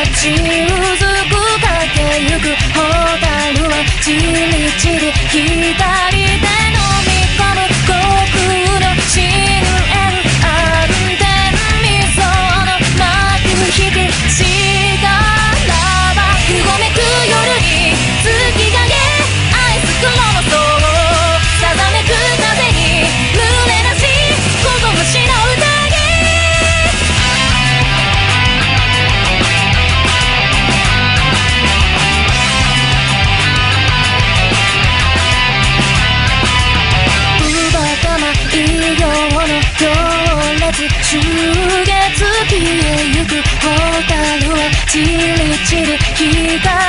ちうずく駆けゆくホタルはじりじり左手飲み込む虚空の深淵暗転未曾の幕引き力ばうごめく夜に月影アイス雲の層さざめく風に胸なし子虫の歌中月消えゆくホタルはじりじり光